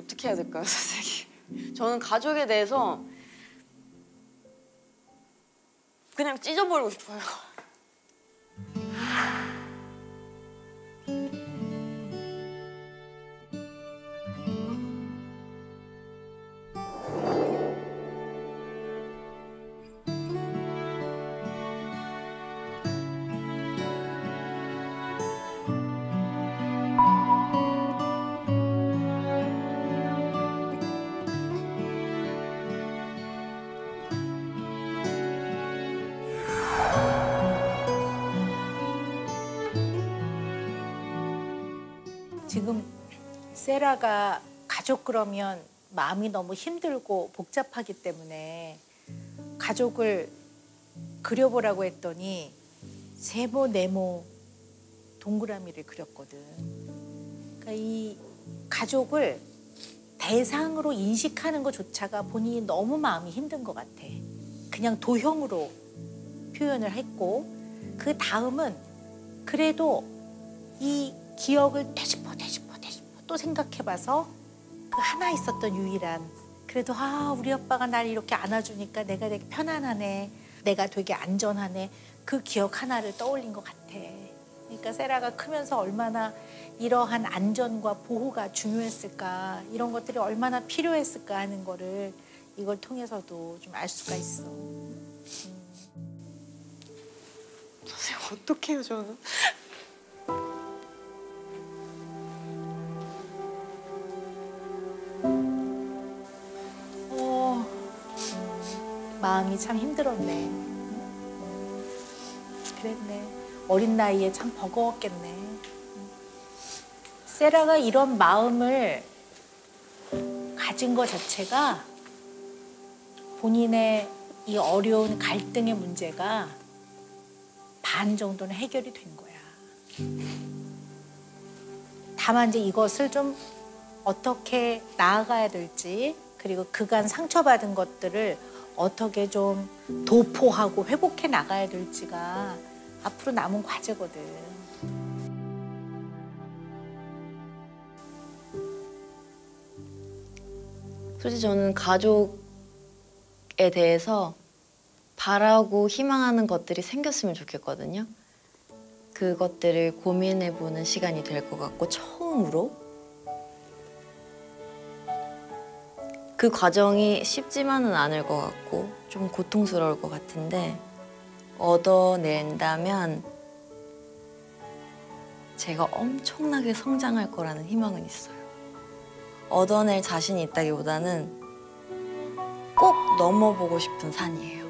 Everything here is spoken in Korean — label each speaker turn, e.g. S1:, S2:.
S1: 어떻게 해야 될까요, 선생님? 저는 가족에 대해서 그냥 찢어버리고 싶어요.
S2: 지금 세라가 가족 그러면 마음이 너무 힘들고 복잡하기 때문에 가족을 그려보라고 했더니 세모, 네모, 동그라미를 그렸거든. 그러니까 이 가족을 대상으로 인식하는 것조차가 본인이 너무 마음이 힘든 것 같아. 그냥 도형으로 표현을 했고 그 다음은 그래도 이 기억을 되짚어 또 생각해봐서 그 하나 있었던 유일한 그래도 우리 아빠가 날 이렇게 안아주니까 내가 되게 편안하네. 내가 되게 안전하네. 그 기억 하나를 떠올린 것 같아. 그러니까 세라가 크면서 얼마나 이러한 안전과 보호가 중요했을까 이런 것들이 얼마나 필요했을까 하는 거를 이걸 통해서도 좀 알 수가 있어.
S1: 선생님 어떡해요 저는?
S2: 마음이 참 힘들었네. 그랬네. 어린 나이에 참 버거웠겠네. 세라가 이런 마음을 가진 것 자체가 본인의 이 어려운 갈등의 문제가 반 정도는 해결이 된 거야. 다만 이제 이것을 좀 어떻게 나아가야 될지 그리고 그간 상처받은 것들을 어떻게 좀 도포하고 회복해 나가야 될지가 앞으로 남은 과제거든.
S1: 솔직히 저는 가족에 대해서 바라고 희망하는 것들이 생겼으면 좋겠거든요. 그것들을 고민해보는 시간이 될 것 같고 처음으로 그 과정이 쉽지만은 않을 것 같고 좀 고통스러울 것 같은데 얻어낸다면 제가 엄청나게 성장할 거라는 희망은 있어요. 얻어낼 자신이 있다기보다는 꼭 넘어보고 싶은 산이에요.